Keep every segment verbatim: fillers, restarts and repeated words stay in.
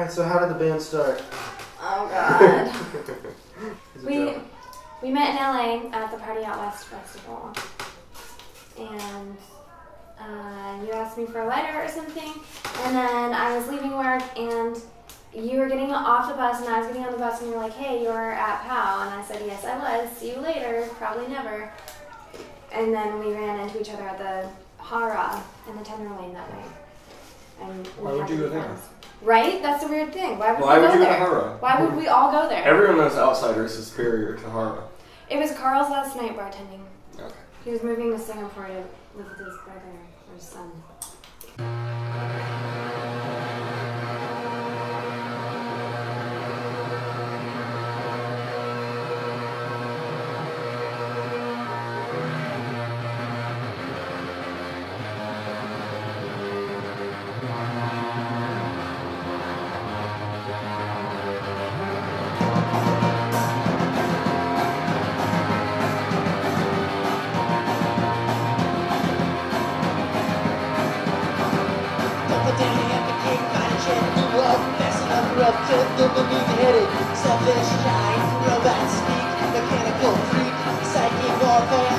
Alright, so how did the band start? Oh god. we joke? we met in L A at the Party Out West Festival. And uh, you asked me for a lighter or something. And then I was leaving work and you were getting off the bus and I was getting on the bus and you were like, hey, you're at P O W. And I said, yes, I was. See you later. Probably never. And then we ran into each other at the Hara in the Tenderloin that night. And Why would you go there? Right? That's the weird thing. Why would Why we would go you go to there? Hara? Why would we all go there? Everyone knows Outsiders is superior to Hara. It was Carl's last night bartending. Okay. He was moving to Singapore to live with his brother or his son. Selfish giant, robot speak, mechanical freak, psychic warfare.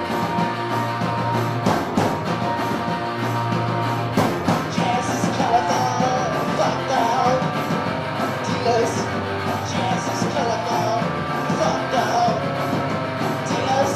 Jazz is colorful, fuck the hoe. Dealers, jazz is colorful, fuck the hoe. Dealers.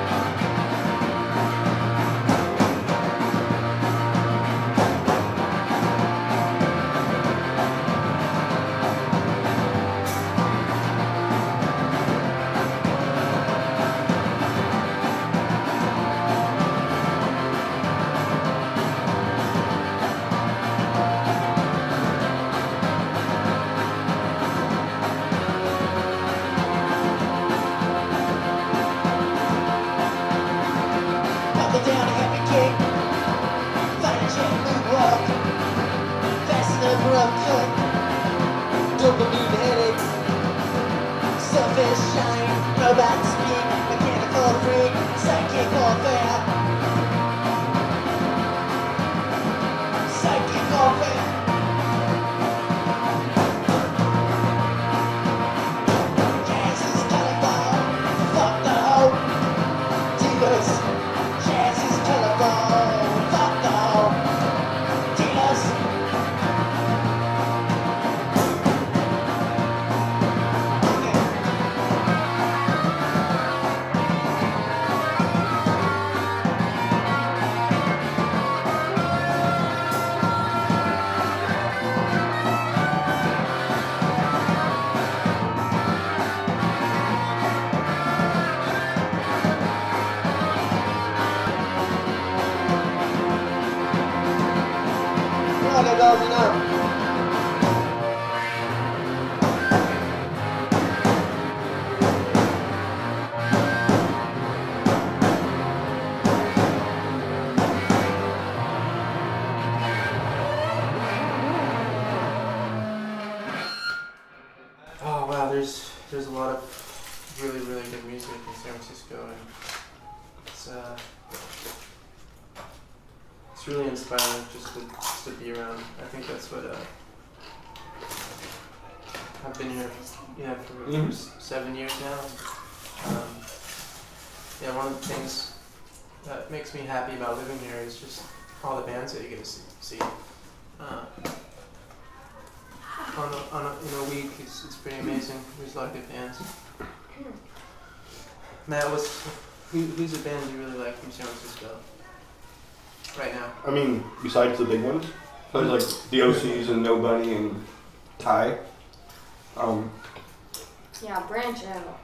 Down a happy kick, fight a chain moonwalk, fast enough rough cut, dopamine headache, selfish shine, robot speak, mechanical freak, psychic warfare, psychic warfare. Jazz is colorful, fuck the hoe, divas. Oh wow, there's there's a lot of really really good music in San Francisco, and it's uh it's really inspiring just to just to be around. I think that's what uh I've been here yeah for, Mm-hmm. for seven years now. Um, yeah, one of the things that makes me happy about living here is just all the bands that you get to see. see. Uh, On a, on a, in a week, it's, it's pretty amazing. There's a lot of good bands. Matt, what's, who, who's a band you really like from San Francisco right now? I mean, besides the big ones, there's like the O Cs and Nobody and Ty. Um, Yeah, branch out.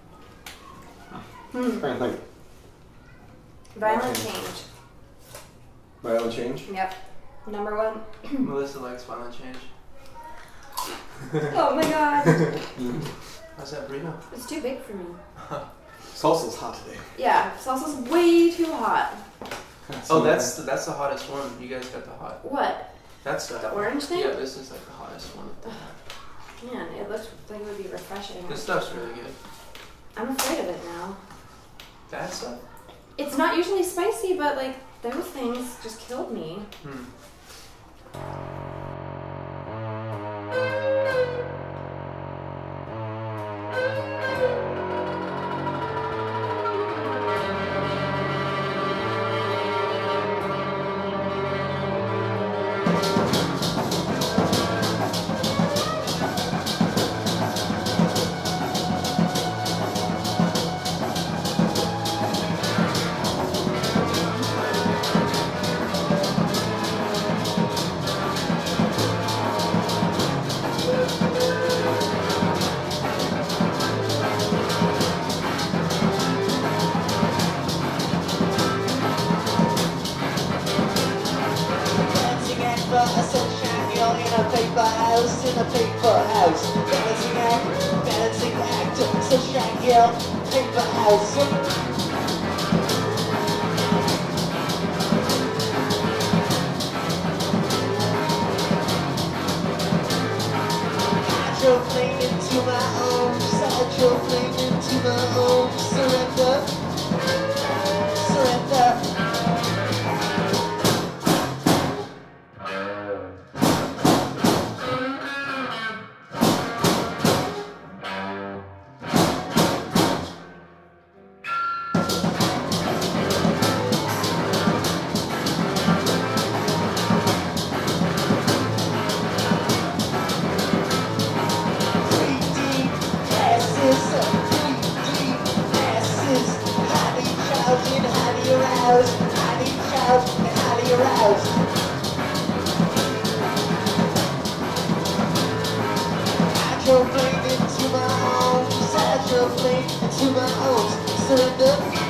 I'm trying to think. Violent Change. Violent Change? Yep. Number one. Melissa likes Violent Change. Oh my god. How's that burrito? It's too big for me. Salsa's hot today. Yeah, salsa's way too hot. Oh, that's the, that's the hottest one. You guys got the hot. What? That's the, The orange thing? Yeah, this is like the hottest one. Man, it looks like it would be refreshing. This stuff's really good. I'm afraid of it now. That stuff? It's not usually spicy, but like those things just killed me. Hmm. house. Balancing act, balancing act. Sunshine girl, paper house. Hydroplane into my arms, hydroplane into my arms. Surrender, surrender. Hydroplane into my arms, hydroplane into my arms. Surrender.